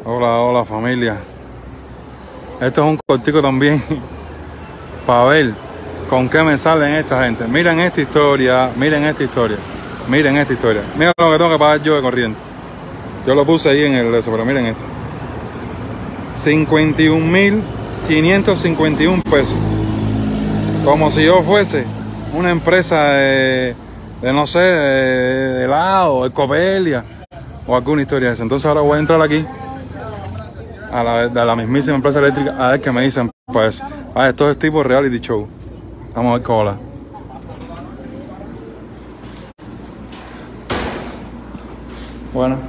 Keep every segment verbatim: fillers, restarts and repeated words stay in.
Hola, hola familia. Esto es un cortico también para ver con qué me salen esta gente. Miren esta historia, miren esta historia, miren esta historia. Miren lo que tengo que pagar yo de corriente. Yo lo puse ahí en el eso, pero miren esto. cincuenta y un mil quinientos cincuenta y uno pesos. Como si yo fuese una empresa de, de no sé, de, de helado, de Copelia o alguna historia de eso. Entonces ahora voy a entrar aquí a la, a la mismísima empresa eléctrica a ver qué me dicen para eso. Ah, esto es tipo reality show. Vamos a ver cómo la. Bueno.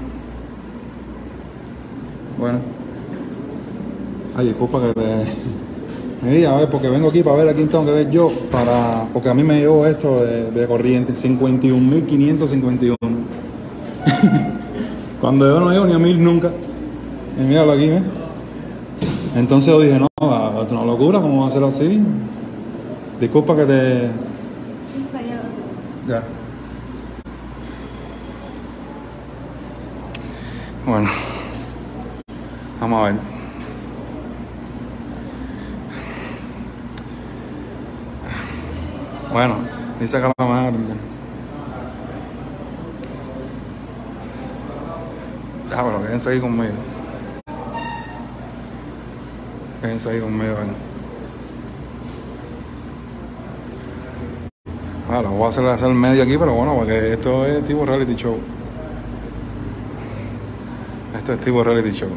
Bueno. Ay, disculpa que te... me diga, a ver, porque vengo aquí para ver a quién tengo que ver yo, para... porque a mí me llegó esto de, de corriente, cincuenta y un mil quinientos cincuenta y uno. Cuando yo no llego ni a mil nunca. Y míralo aquí, ¿ves? Entonces yo dije, no, es una locura, ¿cómo va a ser así? Disculpa que te... Ya. Bueno. Vamos a ver. Bueno, dice que la madre. Ya, pero quédense ahí conmigo. Quédense ahí conmigo, ven. Ah, lo voy a hacer hacer medio aquí, pero bueno, porque esto es tipo reality show. Esto es tipo reality show.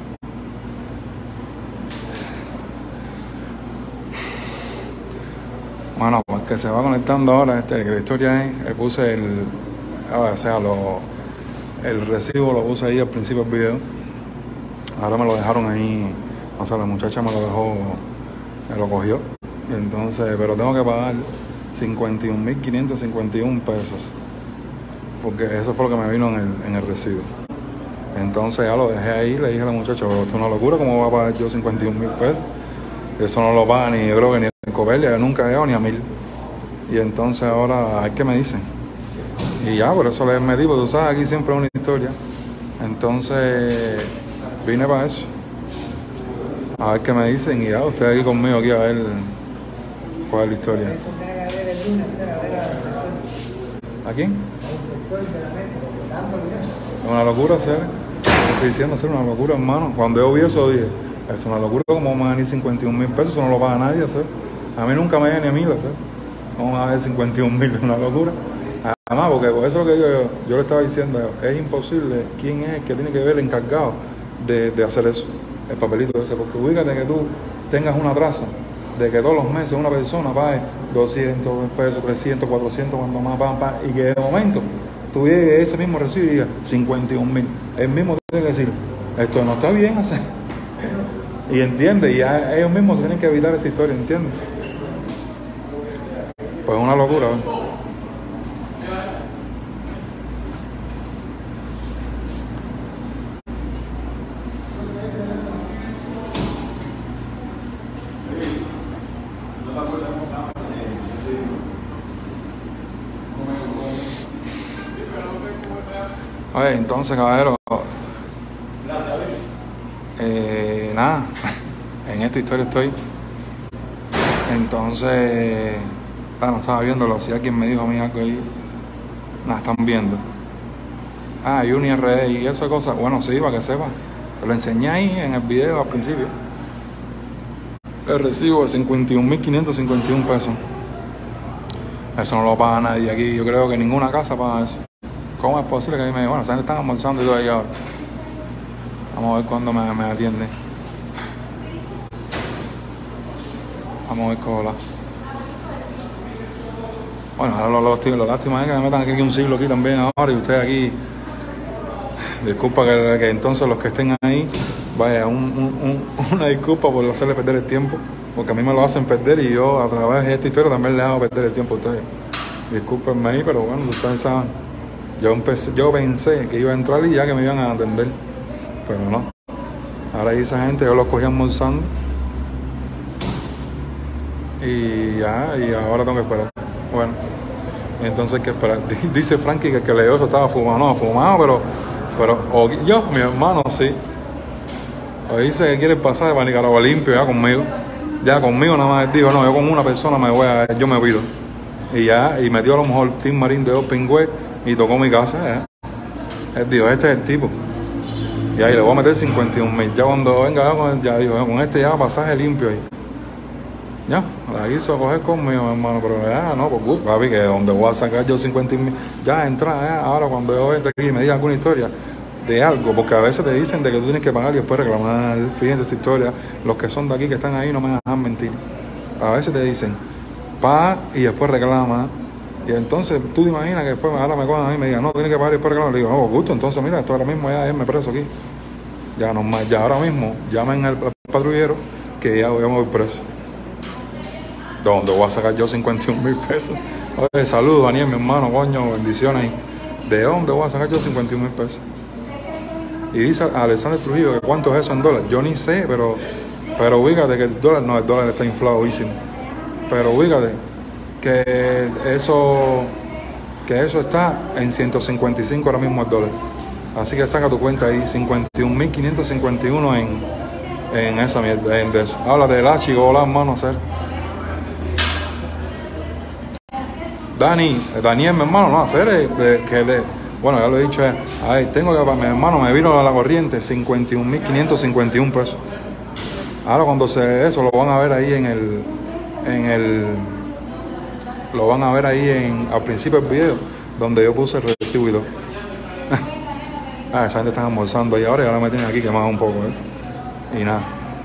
Bueno, pues que se va conectando ahora, este, que la historia es, le puse el, o sea, lo, el recibo lo puse ahí al principio del video. Ahora me lo dejaron ahí, o sea, la muchacha me lo dejó, me lo cogió. Y entonces, pero tengo que pagar cincuenta y un mil quinientos cincuenta y uno pesos. Porque eso fue lo que me vino en el, en el recibo. Entonces ya lo dejé ahí, le dije a la muchacha, esto es una locura, ¿cómo voy a pagar yo cincuenta y un mil pesos? Eso no lo paga ni, yo creo que ni en Copelia, yo nunca he llegado ni a mil. Y entonces ahora, a ver qué me dicen. Y ya, por eso les metí, porque tú sabes, aquí siempre es una historia. Entonces, vine para eso. A ver qué me dicen y ya, ustedes aquí conmigo, aquí a ver cuál es la historia. ¿A quién? Una locura, hacer. Estoy diciendo, hacer una locura, hermano. Cuando yo vi eso, dije, esto es una locura, ¿cómo vamos a ganar cincuenta y un mil pesos? Eso no lo paga nadie, hacer. A mí nunca me llega ni a mil, hacer. Vamos a ver cincuenta y un mil, es una locura. Además, porque por eso es lo que yo, yo le estaba diciendo, es imposible quién es el que tiene que ver el encargado de, de hacer eso, el papelito ese, porque ubícate que tú tengas una traza de que todos los meses una persona pague doscientos pesos, trescientos, cuatrocientos, cuando más pagan, pagan, y que de momento tú llegues ese mismo recibo y digas cincuenta y un mil. El mismo tiene que decir, esto no está bien hacer. Y entiende, y a ellos mismos tienen que evitar esa historia, ¿entiendes? Pues es una locura, ¿eh? Oye, entonces, caballero, eh, nada, en esta historia estoy. Entonces, bueno, estaba viéndolo, si alguien me dijo a mí algo ahí, nada, están viendo. Ah, Uni R D y eso de cosas, bueno, sí, para que sepa, te lo enseñé ahí en el video al principio. El recibo de cincuenta y un mil quinientos cincuenta y uno pesos. Eso no lo paga nadie aquí, yo creo que ninguna casa paga eso. ¿Cómo es posible que a mí me... bueno, se están almorzando y todo ahí ahora. Vamos a ver cuándo me, me atiende. Vamos a ver cómo la... Bueno, ahora lo, lo, lo, lo lástima es que me metan aquí un siglo aquí también ahora y ustedes aquí... Disculpa que, que entonces los que estén ahí, vaya, un, un, un, una disculpa por hacerle perder el tiempo, porque a mí me lo hacen perder y yo a través de esta historia también les hago perder el tiempo a ustedes. Discúlpenme ahí, pero bueno, ustedes saben. Yo, empecé, yo pensé que iba a entrar y ya que me iban a atender, pero no. Ahora ahí esa gente, yo los cogí almorzando y ya, y ahora tengo que esperar. Bueno, entonces hay que esperar. Dice Frankie que el que leyó eso estaba fumado, no, fumado, pero, pero o, yo, mi hermano, sí. O dice que quiere el pasaje para Nicaragua limpio ya conmigo. Ya conmigo nada más. Él dijo, no, yo con una persona me voy a, yo me pido. Y ya, y metió a lo mejor Team Marín de dos pingües y tocó mi casa. Ya. Él dijo, este es el tipo. Y ahí le voy a meter cincuenta y un mil. Ya cuando venga, ya dijo, con este ya pasaje limpio ahí. Ya, la hizo a coger conmigo, hermano, pero ya, no, por gusto, papi, que donde voy a sacar yo cincuenta mil, ya entra, ya, ahora cuando yo entre aquí y me diga alguna historia de algo, porque a veces te dicen de que tú tienes que pagar y después reclamar, fíjense esta historia, los que son de aquí, que están ahí, no me dejan mentir, a veces te dicen, paga y después reclama, y entonces tú te imaginas que después ahora me cojan ahí y me digan, no, tienes que pagar y después reclamar, le digo, no, por gusto, entonces mira, esto ahora mismo ya me preso aquí, ya, no, ya ahora mismo, llamen al patrullero, que ya, ya me voy preso. ¿De dónde voy a sacar yo cincuenta y un mil pesos? Oye, saludos, Daniel, mi hermano, coño, bendiciones. ¿De dónde voy a sacar yo cincuenta y un mil pesos? Y dice Alexander Trujillo que cuánto es eso en dólares. Yo ni sé, pero, pero ubícate que el dólar, no, el dólar está infladísimo. Pero ubícate que eso, que eso está en ciento cincuenta y cinco ahora mismo el dólar. Así que saca tu cuenta ahí, cincuenta y un mil quinientos cincuenta y uno en, en esa mierda, en de eso. Habla de la chico, hola, hermano, hacer. Dani, Daniel, mi hermano, no, hacer eh, que le, bueno, ya lo he dicho, eh, a ver, tengo que, mi hermano, me vino a la corriente cincuenta y un mil quinientos cincuenta y uno pesos. Ahora cuando se, eso lo van a ver ahí en el, en el, lo van a ver ahí en, al principio del video, donde yo puse el recibo y todo. Ah, esa gente está almorzando ahí ahora y ahora me tienen aquí quemado un poco, ¿eh? Y nada.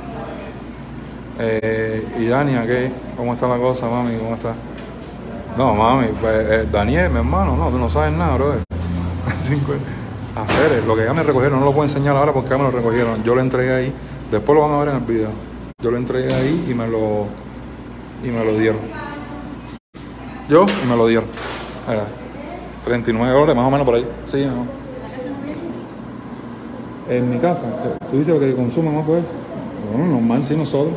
Eh, y Dani, ¿qué? ¿Cómo está la cosa, mami? ¿Cómo está? No, mami, pues, eh, Daniel, mi hermano, no, tú no sabes nada, brother. Hacer, lo que ya me recogieron, no lo puedo enseñar ahora porque ya me lo recogieron. Yo lo entregué ahí, después lo van a ver en el video. Yo lo entregué ahí y me lo, y me lo dieron. Yo, y me lo dieron. Era treinta y nueve dólares, más o menos por ahí. Sí, ¿no? En mi casa, tú dices lo que consumen, ¿no? Pues, bueno, normal, sí, nosotros.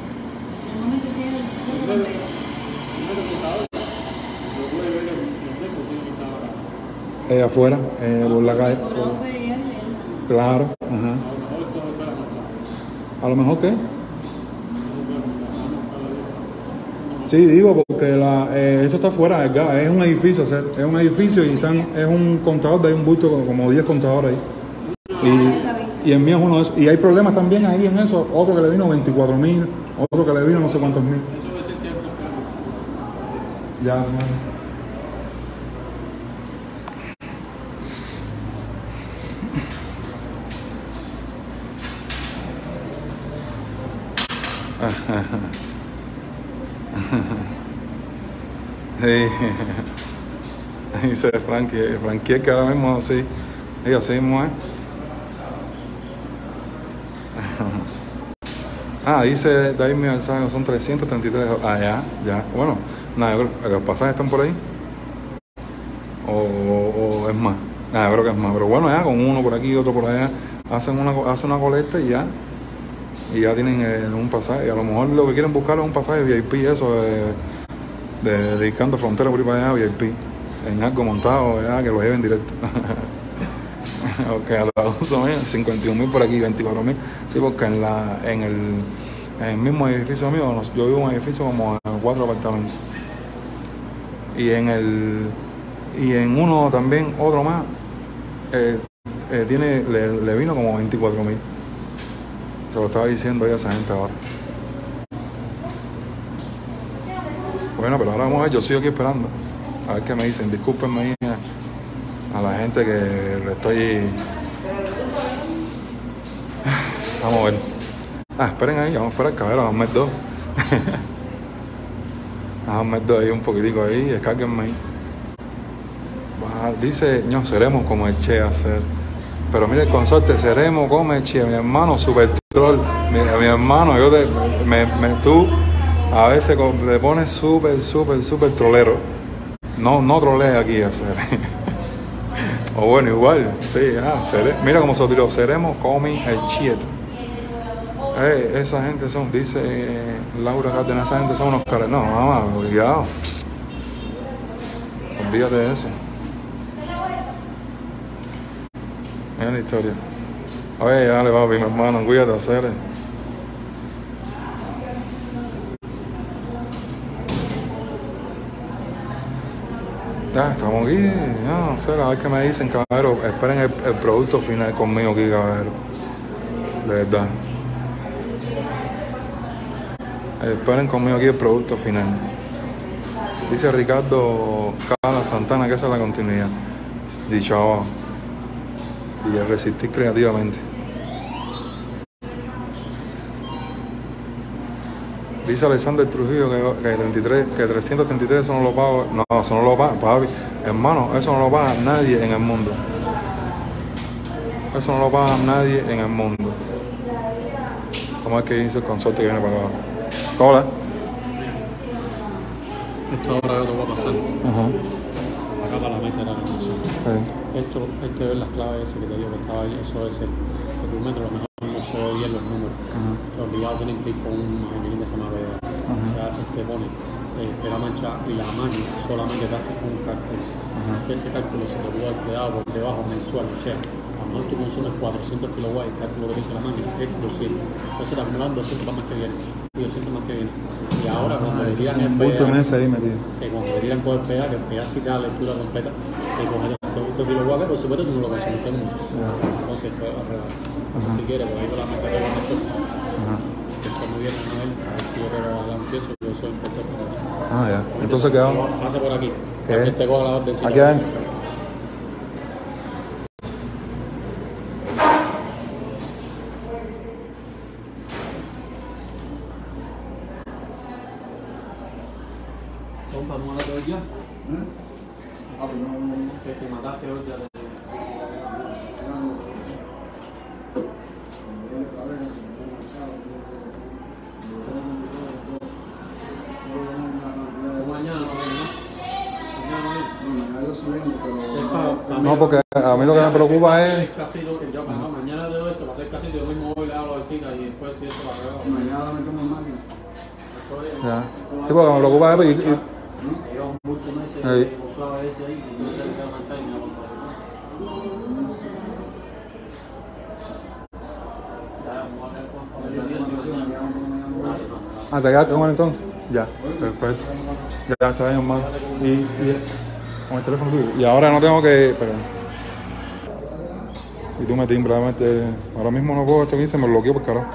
Eh, afuera, eh, por la calle. Por... Claro, ajá. ¿A lo mejor qué? Sí, digo, porque la, eh, eso está afuera, es un edificio, o sea, es un edificio y están, es un contador, de ahí un bulto como, como diez contadores ahí. Y, y el mío es uno de esos. Y hay problemas también ahí en eso, otro que le vino veinticuatro mil, otro que le vino no sé cuántos mil. Ya, hermano. Sí. Dice Frankie, Frankie que ahora mismo sí, ella sí mismo es. Ah, dice David mi mensaje, son trescientos treinta y tres. Ah, ya, ya. Bueno, nada, los pasajes están por ahí. O, o, o es más. Nada, creo que es más. Pero bueno, ya con uno por aquí y otro por allá, hacen una, hacen una colecta y ya. Y ya tienen eh, un pasaje. Y a lo mejor lo que quieren buscar es un pasaje V I P, eso de, de, de Canto Frontera por ahí para allá, V I P. En algo montado, ya, que lo lleven directo. Ok, a la uso, cincuenta y un mil por aquí, veinticuatro mil. Sí, porque en, la, en, el, en el mismo edificio mío, yo vivo en un edificio como en cuatro apartamentos. Y en el y en uno también, otro más, eh, eh, tiene, le, le vino como veinticuatro mil. Se lo estaba diciendo ya a esa gente ahora. Bueno, pero ahora vamos a ver, yo sigo aquí esperando. A ver qué me dicen. Discúlpenme ahí a la gente que le estoy... Vamos a ver. Ah, esperen ahí, vamos a esperar que a ver, vamos a meter dos. Vamos a meter dos ahí un poquitico ahí, descárguenme ahí. Dice, no, seremos como el Che hacer. Pero mire el consorte, seremos como el Che, mi hermano, super troll. Mi, mi hermano, yo te, me, me, tú a veces te pones súper, súper, súper trolero. No, no trolees aquí hacer. O bueno, igual, sí, ah, seré, mira cómo se tiró, seremos como el Chieto. Hey, esa gente son, dice eh, Laura Cárdenas, esa gente son unos caras. No, mamá, cuidado. Olvídate de eso. Mira la historia. Oye, dale, papi, mi hermano, cuídate, hacer. Ya, estamos aquí, ya, hacer, a ver qué me dicen, caballero. Esperen el, el producto final conmigo aquí, caballero. De verdad. Esperen conmigo aquí el producto final. Dice Ricardo Cala Santana que esa es la continuidad. Dicho abajo. Y el resistir creativamente. Dice Alexander Trujillo que, que, treinta y tres, que trescientos treinta y tres eso no lo pago. No, eso no lo paga, papi. Hermano, eso no lo paga nadie en el mundo. Eso no lo paga nadie en el mundo. ¿Cómo es que dice el consorte que viene para acá? Hola. Esto ahora yo te voy a pasar. Ajá. Acá para la mesa de la negociación. Sí. Esto hay que ver las claves ese que te digo que estaba ahí. Eso es el que tu metro a lo mejor no se ve bien los números. Ajá. Los obligados tienen que ir con un maquinín que se llama Vega. O sea, te pone eh, que la mancha y la máquina solamente te hace un cálculo. Ajá. Ese cálculo se te puede haber quedado por debajo mensual. O sea, a lo mejor tú consumes cuatrocientos kilowatts, el cálculo que te hizo la máquina es doscientos. Entonces te acumulan doscientos más que viene. Y doscientos más que viene. Y ahora cuando le tiran el P A, ahí metido. que cuando le tiran con el P A, que el P A sí te da la lectura completa, que con estos kilowatts, por supuesto tú no lo consumes todo el mundo. Entonces esto es alrededor. Entonces si quieres, por ahí por la mesa de organización, esto me viene a ver, a ver si yo quiero adelante eso, yo soy importante. Ah, ya. Entonces quedamos. Pasa por aquí. ¿Qué? Que te coja la orden. Aquí adentro. Compa, ¿no mataste hoy ya? Ah, pues no. Que te mataste hoy ya. No, porque a mí lo que me preocupa es. Mañana de esto, va a ser casi yo mismo voy, le hago la vecina y después si eso la veo. Mañana me tomo máquina. Ya. Sí, porque me preocupa es. Y, y, Lleva muchos meses ahí. compraba ese ahí y se me sale la mancha y me la compraba. Ah, ¿te quedas con él entonces? Ya, perfecto. Ya está bien, hermano. Y, y con el teléfono tuyo. Y ahora no tengo que. Espera. Y tú me timbras, realmente. Ahora mismo no puedo esto aquí, se me bloqueó por carajo.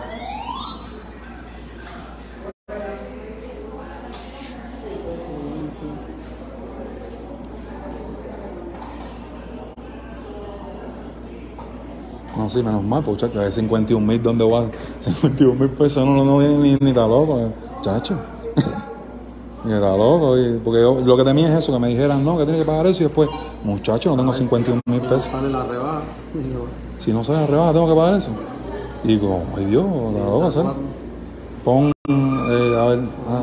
No, sí, menos mal, pues, chacho, de cincuenta y un mil, ¿dónde vas? cincuenta y un mil pesos no, no viene ni, ni está loco, chacho. Ni está loco, y, porque yo, lo que temía es eso, que me dijeran, no, que tiene que pagar eso, y después, muchacho, no tengo cincuenta y un mil pesos. Sale la rebaja. Si no sale la rebaja, tengo que pagar eso. Y digo, ay Dios, la loco hacer. Pon, eh, a ver, ah.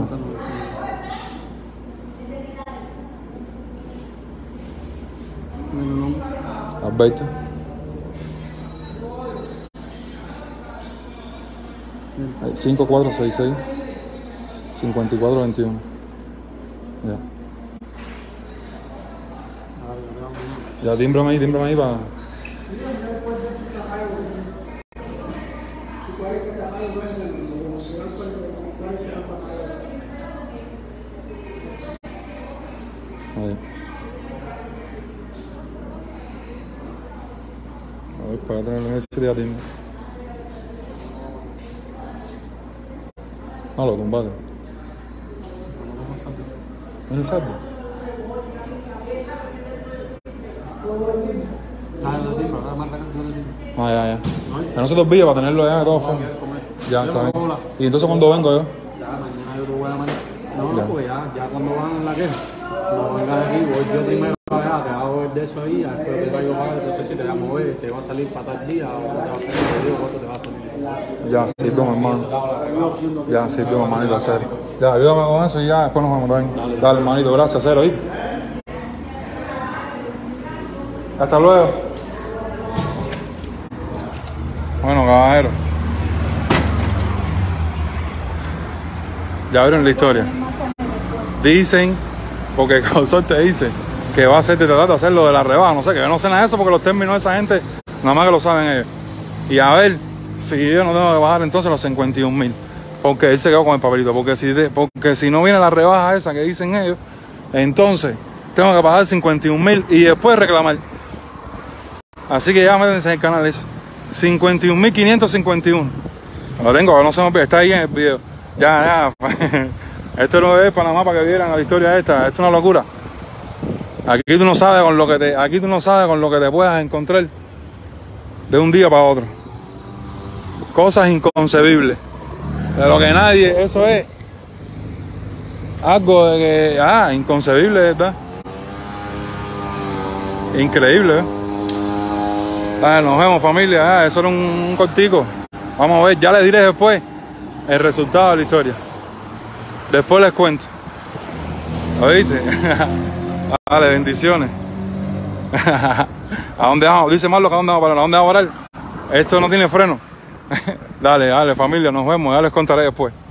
Alberto. cinco cuatro seis seis cincuenta y cuatro veintiuno. Ya. Ya, tímbrame ahí, tímbrame ahí para. Ahí. A ver, para tener ese día timbre. No lo combate. ¿En el saldo? Ah, ya, ya. Que no se te olvide para tenerlo ya de todas formas. Ya, está bien. ¿Y entonces cuándo vengo yo? Ya, mañana yo te voy a mandar. No, no, porque ya, ya cuando van en la queja, no vengas aquí, voy yo primero allá, te hago el de eso ahí, después te caigo para, entonces si te llamo hoy, te va a salir para tal día, o te va a salir, te digo cuánto te va a salir. Ya, sirve, mi hermano. Ya, sirve, mi hermanito, hacer. Ya, ayúdame con eso y ya, después nos vamos también. Dale, Dale hermanito, gracias, cero, ¿oí? Hasta luego. Bueno, caballero. Ya vieron la historia. Dicen, porque el causor te dice que va a hacer, te trata de hacer lo de la rebaja, no sé, que yo no sé nada de eso porque los términos de esa gente, nada más que lo saben ellos. y a ver si yo no tengo que bajar entonces los cincuenta y un mil. Porque él se quedó con el papelito. Porque si, de, porque si no viene la rebaja esa que dicen ellos, entonces tengo que pagar cincuenta y un mil y después reclamar. Así que ya métanse en el canal eso. cincuenta y un mil quinientos cincuenta y uno. Lo tengo, no se me olvide, está ahí en el video. Ya, ya. Esto no es Panamá para que vieran la historia esta. Esto es una locura. Aquí tú no sabes con lo que te, aquí tú no sabes con lo que te puedas encontrar de un día para otro. Cosas inconcebibles. De lo que nadie, eso es algo de que, ah, inconcebible, ¿verdad? Increíble, ¿eh? Dale, nos vemos, familia. Ah, eso era un, un cortico. Vamos a ver, ya les diré después el resultado de la historia. Después les cuento. ¿Oíste? Dale, bendiciones. ¿A dónde vamos? Dice Marlo que a dónde vamos a parar. ¿A dónde vamos a parar? Esto no tiene freno. Dale, dale, familia, nos vemos. Ya les contaré después.